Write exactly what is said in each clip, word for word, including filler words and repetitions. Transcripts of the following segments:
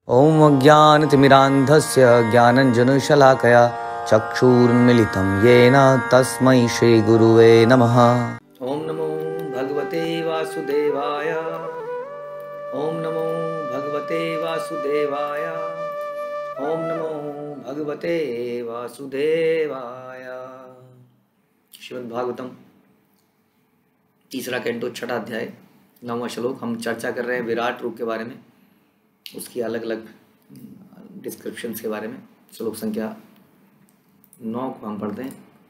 ओम अज्ञानतिमिरान्धस्य ज्ञानञ्जनशलाकया चक्षुरुन्मीलितं येन तस्मै श्रीगुरुवे नमः। ओम नमो भगवते वासुदेवाय। ओम नमो भगवते वासुदेवाय। ओम नमो भगवते वासुदेवाय। श्रीमद् भागवतम तीसरा कैंटो छठा अध्याय नौवां श्लोक। हम चर्चा कर रहे हैं विराट रूप के बारे में, उसकी अलग अलग डिस्क्रिप्शंस के बारे में। श्लोक संख्या नौ को हम पढ़ते हैं।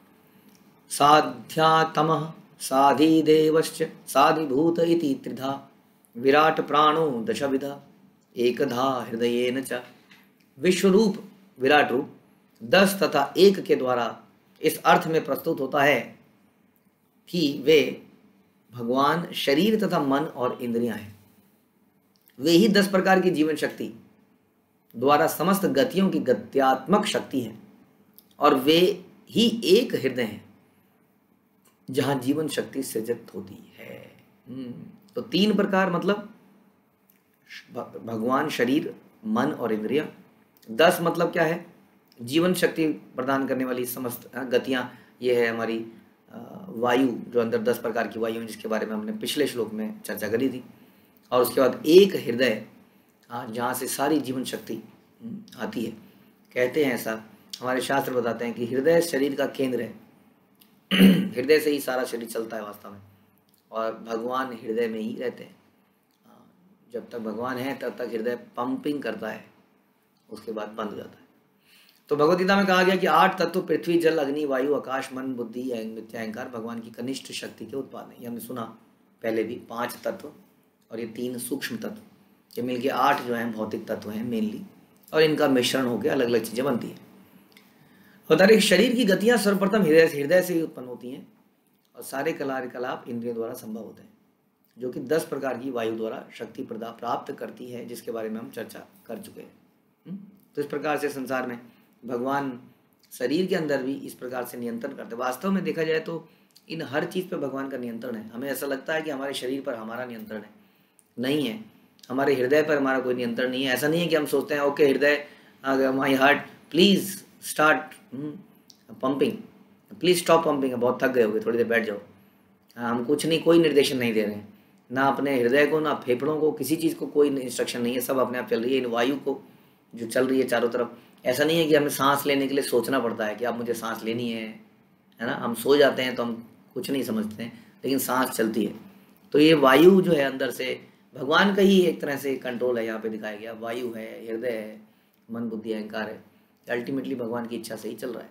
साध्यातमः साधिदेवश्च साधिभूत इति त्रिधा विराट प्राणो दशविधा एकधा हृदयेन च। विश्वरूप विराट रूप दस तथा एक के द्वारा इस अर्थ में प्रस्तुत होता है कि वे भगवान शरीर तथा मन और इंद्रियां हैं। वे ही दस प्रकार की जीवन शक्ति द्वारा समस्त गतियों की गत्यात्मक शक्ति है और वे ही एक हृदय हैं जहां जीवन शक्ति सृजित होती है। तो तीन प्रकार मतलब भगवान शरीर, मन और इंद्रियां। दस मतलब क्या है? जीवन शक्ति प्रदान करने वाली समस्त गतियां। ये है हमारी वायु, जो अंदर दस प्रकार की वायु है, जिसके बारे में हमने पिछले श्लोक में चर्चा करी थी। और उसके बाद एक हृदय, जहाँ से सारी जीवन शक्ति आती है। कहते हैं ऐसा, हमारे शास्त्र बताते हैं कि हृदय शरीर का केंद्र है। हृदय से ही सारा शरीर चलता है वास्तव में, और भगवान हृदय में ही रहते हैं। जब तक भगवान है तब तक हृदय पंपिंग करता है, उसके बाद बंद हो जाता है। तो भगवद गीता में कहा गया कि आठ तत्व पृथ्वी, जल, अग्नि, वायु, आकाश, मन, बुद्धि, मिथ्या अहंकार भगवान की कनिष्ठ शक्ति के उत्पाद है। ये हमने सुना पहले भी। पांच तत्व और ये तीन सूक्ष्म तत्व, ये मिलके आठ जो हैं भौतिक तत्व हैं मेनली, और इनका मिश्रण होकर अलग अलग चीज़ें बनती हैं। बता रहे शरीर की गतियाँ सर्वप्रथम हृदय से हृदय से ही उत्पन्न होती हैं, और सारे कार्यकलाप इंद्रियों द्वारा संभव होते हैं, जो कि दस प्रकार की वायु द्वारा शक्ति प्रदा प्राप्त करती है, जिसके बारे में हम चर्चा कर चुके हैं। तो इस प्रकार से संसार में भगवान शरीर के अंदर भी इस प्रकार से नियंत्रण करते हैं। वास्तव में देखा जाए तो इन हर चीज़ पर भगवान का नियंत्रण है। हमें ऐसा लगता है कि हमारे शरीर पर हमारा नियंत्रण है, नहीं है। हमारे हृदय पर हमारा कोई नियंत्रण नहीं है। ऐसा नहीं है कि हम सोचते हैं ओके हृदय, my heart please start pumping, please stop pumping, बहुत थक गए होगे, थोड़ी देर बैठ जाओ। हम कुछ नहीं, कोई निर्देशन नहीं दे रहे हैं, ना अपने हृदय को, ना फेफड़ों को, किसी चीज़ को कोई इंस्ट्रक्शन नहीं है। सब अपने आप चल रही है। इन वायु को जो चल रही है चारों तरफ, ऐसा नहीं है कि हमें सांस लेने के लिए सोचना पड़ता है कि अब मुझे सांस लेनी है, है ना। हम सो जाते हैं तो हम कुछ नहीं समझते हैं, लेकिन सांस चलती है। तो ये वायु जो है अंदर से भगवान का ही एक तरह से कंट्रोल है। यहाँ पे दिखाया गया वायु है, हृदय है, मन, बुद्धि, अहंकार है। अल्टीमेटली भगवान की इच्छा से ही चल रहा है।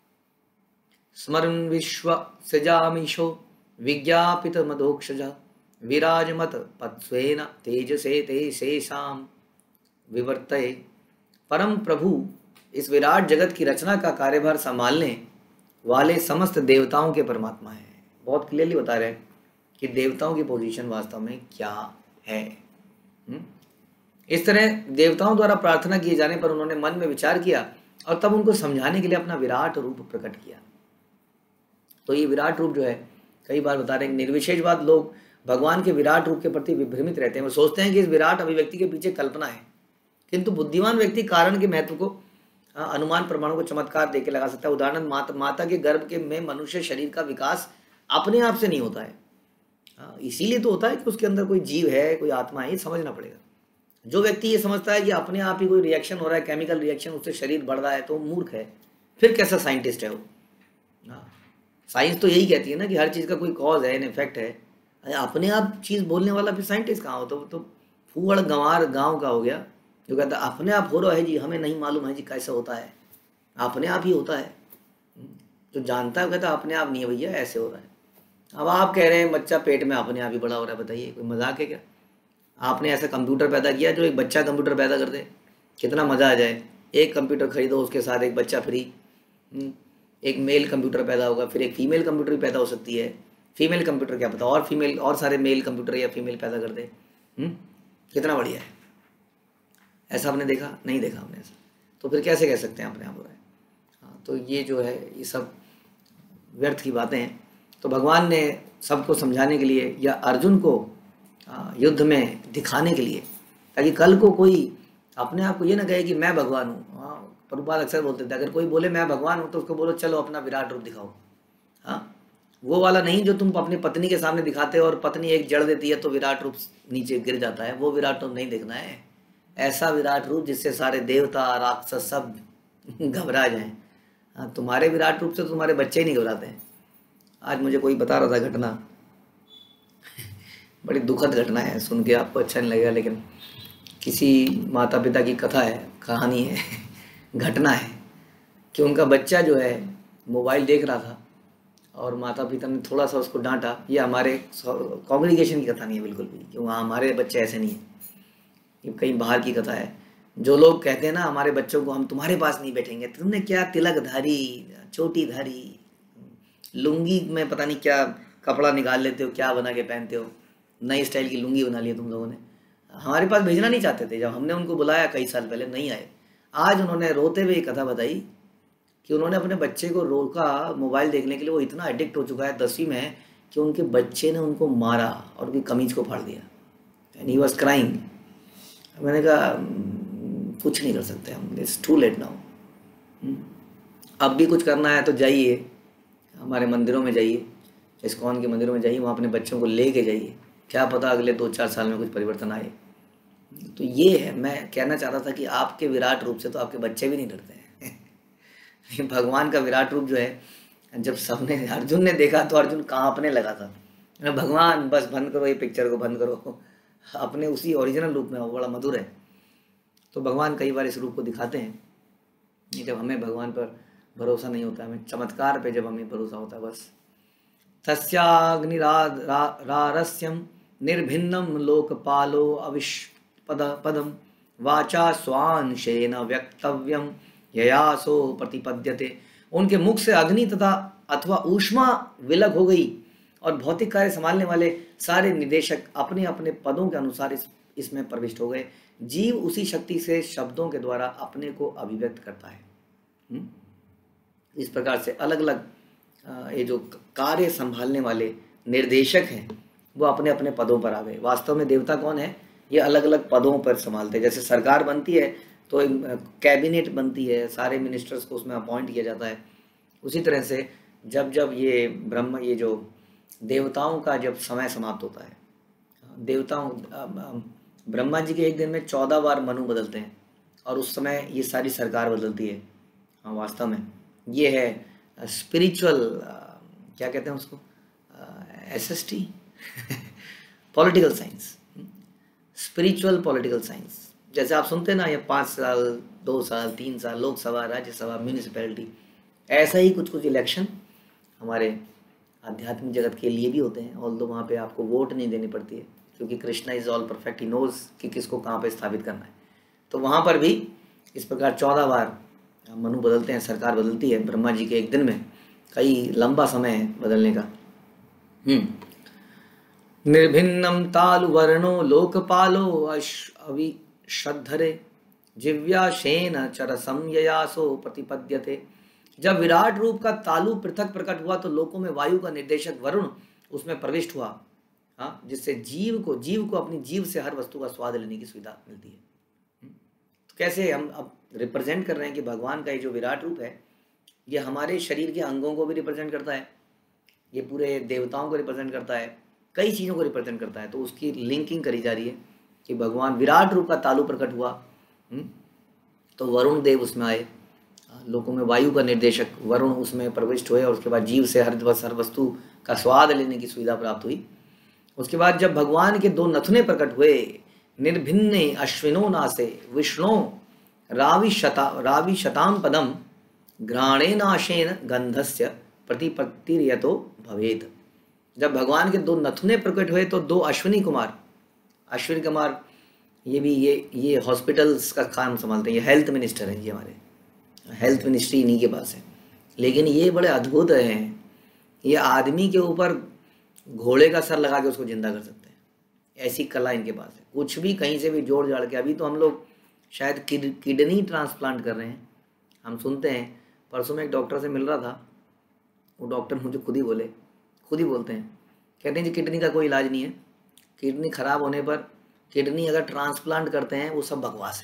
स्मरन् विश्व सजामीशो विज्ञापित मदोक्षजा विराजमत पत्स्वेन तेजसे ते शेषाम विवर्तये। परम प्रभु इस विराट जगत की रचना का कार्यभार संभालने वाले समस्त देवताओं के परमात्मा है। बहुत क्लियरली बता रहे हैं कि देवताओं की पोजीशन वास्तव में क्या है। हुँ? इस तरह देवताओं द्वारा प्रार्थना किए जाने पर उन्होंने मन में विचार किया और तब उनको समझाने के लिए अपना विराट रूप प्रकट किया। तो ये विराट रूप जो है, कई बार बता रहे हैं, निर्विशेषवाद लोग भगवान के विराट रूप के प्रति विभ्रमित रहते हैं। वो सोचते हैं कि इस विराट अभिव्यक्ति के पीछे कल्पना है, किंतु बुद्धिमान व्यक्ति कारण के महत्व को, अनुमान प्रमाणों को चमत्कार देके लगा सकता है। उदाहरण, माता माता के गर्भ के में मनुष्य शरीर का विकास अपने आप से नहीं होता है। इसीलिए तो होता है कि उसके अंदर कोई जीव है, कोई आत्मा है, ये समझना पड़ेगा। जो व्यक्ति ये समझता है कि अपने आप ही कोई रिएक्शन हो रहा है, केमिकल रिएक्शन, उससे शरीर बढ़ रहा है, तो मूर्ख है। फिर कैसा साइंटिस्ट है वो? साइंस तो यही कहती है ना कि हर चीज़ का कोई कॉज है, एन इफेक्ट है। अपने आप चीज़ बोलने वाला फिर साइंटिस्ट कहाँ हो? तो, तो फूहड़ गंवार गाँव का हो गया जो कहता है अपने आप हो रहा है जी, हमें नहीं मालूम है जी कैसे होता है, अपने आप ही होता है। जो जानता है कहता अपने आप नहीं है भैया, ऐसे हो रहा है। अब आप कह रहे हैं बच्चा पेट में अपने आप ही बड़ा हो रहा है, बताइए कोई मजाक है क्या? आपने ऐसा कंप्यूटर पैदा किया जो एक बच्चा कंप्यूटर पैदा कर दे, कितना मज़ा आ जाए। एक कंप्यूटर खरीदो, उसके साथ एक बच्चा फ्री। एक मेल कंप्यूटर पैदा होगा, फिर एक फीमेल कंप्यूटर भी पैदा हो सकती है। फीमेल कंप्यूटर क्या पता और फीमेल और सारे मेल कंप्यूटर या फीमेल पैदा कर दे। कितना बढ़िया है। ऐसा आपने देखा? नहीं देखा हमने ऐसा। तो फिर कैसे कह सकते हैं अपने आप हो रहा है? हाँ, तो ये जो है ये सब व्यर्थ की बातें हैं। तो भगवान ने सबको समझाने के लिए या अर्जुन को युद्ध में दिखाने के लिए, ताकि कल को कोई अपने आप को ये ना कहे कि मैं भगवान हूँ। हाँ, प्रभुपाद अक्सर बोलते थे, अगर कोई बोले मैं भगवान हूँ तो उसको बोलो चलो अपना विराट रूप दिखाओ। हाँ, वो वाला नहीं जो तुम अपनी पत्नी के सामने दिखाते हो और पत्नी एक जड़ देती है तो विराट रूप नीचे गिर जाता है, वो विराट रूप नहीं देखना है। ऐसा विराट रूप जिससे सारे देवता राक्षस सब घबरा जाएं। हाँ, तुम्हारे विराट रूप से तो तुम्हारे बच्चे ही नहीं घबराते हैं। आज मुझे कोई बता रहा था घटना, बड़ी दुखद घटना है, सुन के आपको अच्छा नहीं लगेगा, लेकिन किसी माता पिता की कथा है, कहानी है, घटना है कि उनका बच्चा जो है मोबाइल देख रहा था और माता पिता ने थोड़ा सा उसको डांटा। ये हमारे कॉन्ग्रीगेशन की कथा नहीं है बिल्कुल भी, कि वहाँ हमारे बच्चे ऐसे नहीं है, ये कहीं बाहर की कथा है। जो लोग कहते हैं ना हमारे बच्चों को हम तुम्हारे पास नहीं बैठेंगे, तुमने क्या तिलक धारी, चोटी धारी, लुंगी में पता नहीं क्या कपड़ा निकाल लेते हो, क्या बना के पहनते हो, नई स्टाइल की लुंगी बना ली है तुम लोगों ने, हमारे पास भेजना नहीं चाहते थे। जब हमने उनको बुलाया कई साल पहले, नहीं आए। आज उन्होंने रोते हुए एक कथा बताई कि उन्होंने अपने बच्चे को रोका मोबाइल देखने के लिए, वो इतना एडिक्ट हो चुका है दसवीं में कि उनके बच्चे ने उनको मारा और उनकी कमीज को फाड़ दिया, एंड ही वाज क्राइंग। मैंने कहा कुछ नहीं कर सकते हम, इट्स टू लेट नाउ। अब भी कुछ करना है तो जाइए हमारे मंदिरों में, जाइए इस्कॉन के मंदिरों में जाइए, वहाँ अपने बच्चों को ले के जाइए, क्या पता अगले दो चार साल में कुछ परिवर्तन आए। तो ये है, मैं कहना चाहता था कि आपके विराट रूप से तो आपके बच्चे भी नहीं डरते हैं। भगवान का विराट रूप जो है, जब सबने, अर्जुन ने देखा तो अर्जुन कांपने लगा था, भगवान बस बंद करो ये पिक्चर को, बंद करो, अपने उसी ओरिजिनल रूप में, वो बड़ा मधुर है। तो भगवान कई बार इस रूप को दिखाते हैं, जब हमें भगवान पर भरोसा नहीं होता, हमें चमत्कार पे जब हमें भरोसा होता है बस। तस्याग्निरारस्यं निर्भिन्नं लोकपालो अविष्पद पदम वाचा स्वांशेन व्यक्तव्यम ययासो प्रतिपद्यते। उनके मुख से अग्नि तथा अथवा ऊष्मा विलग हो गई और भौतिक कार्य संभालने वाले सारे निदेशक अपने अपने पदों के अनुसार इस इसमें प्रविष्ट हो गए। जीव उसी शक्ति से शब्दों के द्वारा अपने को अभिव्यक्त करता है। हुँ? इस प्रकार से अलग अलग ये जो कार्य संभालने वाले निर्देशक हैं वो अपने अपने पदों पर आ गए। वास्तव में देवता कौन है, ये अलग अलग पदों पर संभालते हैं। जैसे सरकार बनती है तो कैबिनेट बनती है, सारे मिनिस्टर्स को उसमें अपॉइंट किया जाता है। उसी तरह से जब जब ये ब्रह्म, ये जो देवताओं का जब समय समाप्त होता है, देवताओं, ब्रह्मा जी के एक दिन में चौदह बार मनु बदलते हैं और उस समय ये सारी सरकार बदलती है। हाँ, वास्तव में ये है स्पिरिचुअल, क्या कहते हैं उसको, S S T, political science, spiritual political science. जैसे आप सुनते हैं ना, ये पाँच साल, दो साल, तीन साल, लोकसभा, राज्यसभा, म्यूनिसिपैलिटी, ऐसा ही कुछ कुछ इलेक्शन हमारे आध्यात्मिक जगत के लिए भी होते हैं। ऑल्दो वहाँ पे आपको वोट नहीं देनी पड़ती है, क्योंकि Krishna is all perfect, he knows कि किसको कहाँ पे स्थापित करना है। तो वहाँ पर भी इस प्रकार चौदह बार मनु बदलते हैं, सरकार बदलती है। ब्रह्मा जी के एक दिन में कई लंबा समय है बदलने का। हम्म निर्भिन्नम तालु वर्णो लोकपालो अविशद्धरे जिव्या शेन चर संययासो प्रतिपद्यते। जब विराट रूप का तालु पृथक प्रकट हुआ तो लोकों में वायु का निर्देशक वरुण उसमें प्रविष्ट हुआ। हाँ, जिससे जीव को जीव को अपनी जीव से हर वस्तु का स्वाद लेने की सुविधा मिलती है। तो कैसे हम अब रिप्रेजेंट कर रहे हैं कि भगवान का ये जो विराट रूप है, ये हमारे शरीर के अंगों को भी रिप्रेजेंट करता है, ये पूरे देवताओं को रिप्रेजेंट करता है, कई चीज़ों को रिप्रेजेंट करता है। तो उसकी लिंकिंग करी जा रही है कि भगवान विराट रूप का तालु प्रकट हुआ, तो वरुण देव उसमें आए, लोगों में वायु का निर्देशक वरुण उसमें प्रविष्ट हुए और उसके बाद जीव से हर हर वस्तु का स्वाद लेने की सुविधा प्राप्त हुई। उसके बाद जब भगवान के दो नथुने प्रकट हुए, निर्भिन्ने अश्विनो नासे विष्णु रावि शता रावि शताम पदम घ्राणेनाशेन गंधस्य प्रतिपत्तिर्यतो भवेत। जब भगवान के दो नथुने प्रकट हुए तो दो अश्विनी कुमार, अश्विनी कुमार ये भी ये ये हॉस्पिटल्स का काम संभालते हैं, ये हेल्थ मिनिस्टर हैं जी, हमारे हेल्थ मिनिस्ट्री इन्हीं के पास है। लेकिन ये बड़े अद्भुत हैं, ये आदमी के ऊपर घोड़े का सर लगा के उसको जिंदा कर सकते हैं, ऐसी कला इनके पास है। कुछ भी कहीं से भी जोड़ जाड़ के, अभी तो हम लोग शायद किडनी ट्रांसप्लांट कर रहे हैं, हम सुनते हैं। परसों में एक डॉक्टर से मिल रहा था, वो डॉक्टर मुझे खुद ही बोले खुद ही बोलते हैं, कहते हैं जी किडनी का कोई इलाज नहीं है, किडनी खराब होने पर किडनी अगर ट्रांसप्लांट करते हैं वो सब बकवास है,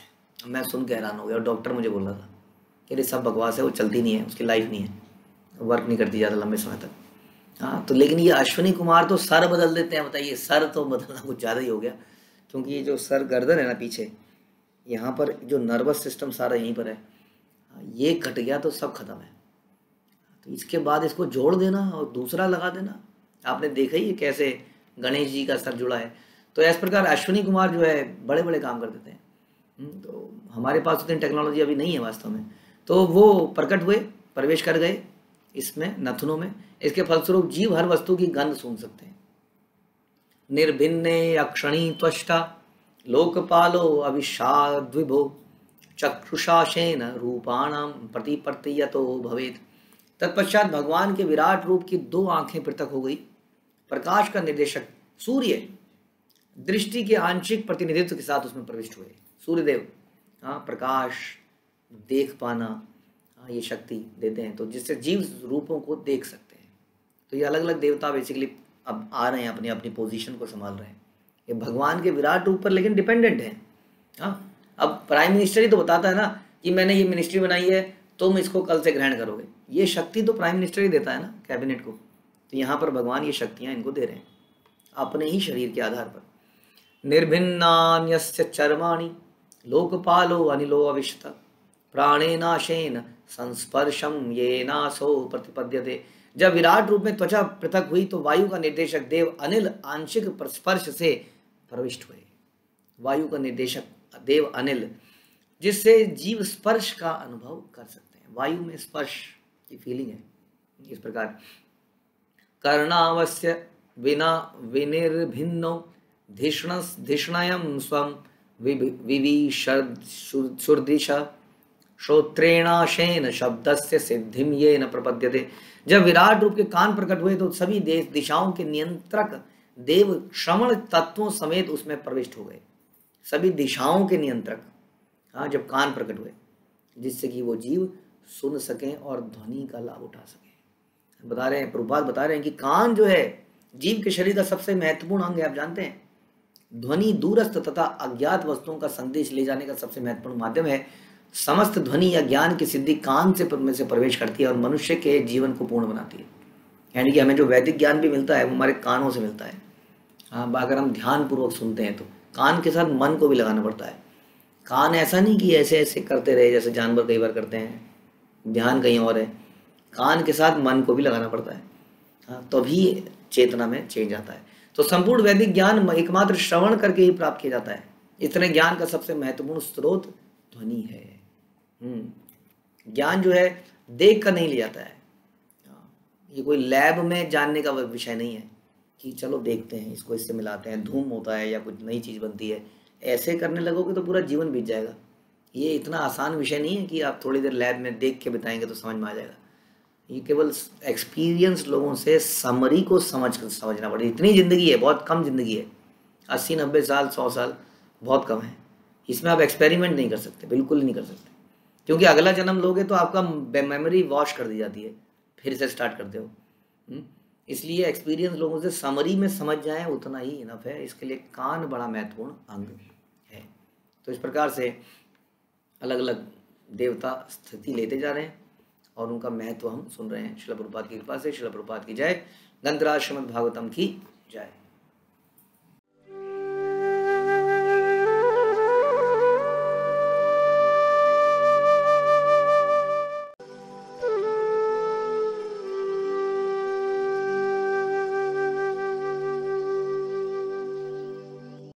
मैं सुन के हैरान हो गया, और डॉक्टर मुझे बोल रहा था कि अरे सब बकवास है, वो चलती नहीं है, उसकी लाइफ नहीं है, वर्क नहीं करती ज़्यादा लंबे समय तक। हाँ, तो लेकिन ये अश्विनी कुमार तो सर बदल देते हैं। बताइए, सर तो बदलना कुछ ज़्यादा ही हो गया, क्योंकि ये जो सर गर्दन है ना पीछे, यहाँ पर जो नर्वस सिस्टम सारा यहीं पर है, ये कट गया तो सब खत्म है। तो इसके बाद इसको जोड़ देना और दूसरा लगा देना, आपने देखा ही है कैसे गणेश जी का सर जुड़ा है। तो इस प्रकार अश्विनी कुमार जो है बड़े बड़े काम कर देते हैं। हम्म, तो हमारे पास उतनी टेक्नोलॉजी अभी नहीं है वास्तव में। तो वो प्रकट हुए, प्रवेश कर गए इसमें नथुनों में। इसके फलस्वरूप जीव हर वस्तु की गंध सूंघ सकते हैं। निर्भिन्ने अक्षणी त्वष्टा लोकपालो अविषाद्विभो चक्षुषाशेन रूपाणाम प्रतिपर्तयतो भवेत। तत्पश्चात भगवान के विराट रूप की दो आंखें पृथक हो गई। प्रकाश का निर्देशक सूर्य दृष्टि के आंशिक प्रतिनिधित्व के साथ उसमें प्रविष्ट हुए। सूर्यदेव, हाँ, प्रकाश, देख पाना, हाँ, ये शक्ति देते हैं, तो जिससे जीव रूपों को देख सकते हैं। तो ये अलग अलग देवता बेसिकली अब आ रहे हैं, अपनी अपनी पोजीशन को संभाल रहे हैं। ये भगवान के विराट रूप पर लेकिन डिपेंडेंट हैं। हाँ, अब प्राइम मिनिस्टर ही तो बताता है ना कि मैंने ये मिनिस्ट्री बनाई है, तुम इसको कल से ग्रहण करोगे। ये शक्ति तो प्राइम मिनिस्टर ही देता है ना कैबिनेट को। तो यहाँ पर भगवान ये शक्तियाँ इनको दे रहे हैं अपने ही शरीर के आधार पर। निर्भिन्नान्यस्य चर्माणि लोकपालो अनिलो अविशत प्राणेनाशेन संस्पर्शम ये नासो प्रतिपद्यते। जब विराट रूप में त्वचा पृथक हुई तो वायु का निर्देशक देव अनिल आंशिक स्पर्श से प्रविष्ट हुए। वायु का निर्देशक देव अनिल, जिससे जीव स्पर्श का अनुभव कर सकते हैं। वायु में स्पर्श की फीलिंग है। इस प्रकार कर्णावस्य विना विनिर्भिन्नो धिष्ण धिष्णयम स्वम विविशुर्दिशा श्रोत्रेणाशेन शब्दस्य सिद्धिम ये न प्रपद्यते। जब विराट रूप के कान प्रकट हुए तो सभी देश दिशाओं के नियंत्रक देव श्रवण तत्वों समेत उसमें प्रविष्ट हो गए। सभी दिशाओं के नियंत्रक, हाँ, जब कान प्रकट हुए, जिससे कि वो जीव सुन सकें और ध्वनि का लाभ उठा सकें। बता रहे हैं, प्रभुपाद बता रहे हैं कि कान जो है जीव के शरीर का सबसे महत्वपूर्ण अंग है। आप जानते हैं, ध्वनि दूरस्थ तथा अज्ञात वस्तुओं का संदेश ले जाने का सबसे महत्वपूर्ण माध्यम है। समस्त ध्वनि या ज्ञान की सिद्धि कान से में से प्रवेश करती है और मनुष्य के जीवन को पूर्ण बनाती है। यानी कि हमें जो वैदिक ज्ञान भी मिलता है वो हमारे कानों से मिलता है। हाँ, अगर हम ध्यान पूर्वक सुनते हैं तो कान के साथ मन को भी लगाना पड़ता है। कान ऐसा नहीं कि ऐसे ऐसे करते रहे जैसे जानवर कई बार करते हैं, ध्यान कहीं और है। कान के साथ मन को भी लगाना पड़ता है, हाँ, तभी तो चेतना में चेंज आता है। तो संपूर्ण वैदिक ज्ञान एकमात्र श्रवण करके ही प्राप्त किया जाता है। इतने ज्ञान का सबसे महत्वपूर्ण स्रोत ध्वनि है। हम्म ज्ञान जो है देख कर नहीं लिया जाता है। ये कोई लैब में जानने का विषय नहीं है कि चलो देखते हैं, इसको इससे मिलाते हैं, धूम होता है या कुछ नई चीज़ बनती है। ऐसे करने लगोगे तो पूरा जीवन बीत जाएगा। ये इतना आसान विषय नहीं है कि आप थोड़ी देर लैब में देख के बताएंगे तो समझ में आ जाएगा। ये केवल एक्सपीरियंस लोगों से समरी को समझ कर समझना पड़ेगा। इतनी ज़िंदगी है, बहुत कम ज़िंदगी है, अस्सी नब्बे साल सौ साल बहुत कम है। इसमें आप एक्सपेरिमेंट नहीं कर सकते, बिल्कुल नहीं कर सकते, क्योंकि अगला जन्म लोगे तो आपका मेमोरी वॉश कर दी जाती है, फिर से स्टार्ट करते हो। इसलिए एक्सपीरियंस लोगों से समरी में समझ जाएं उतना ही इनफ है। इसके लिए कान बड़ा महत्वपूर्ण अंग है। तो इस प्रकार से अलग अलग देवता स्थिति लेते जा रहे हैं और उनका महत्व हम सुन रहे हैं। श्रील प्रभुपाद की कृपा से। श्रील प्रभुपाद की जय। ग्रंथराज श्रीमद् भागवतम की जय।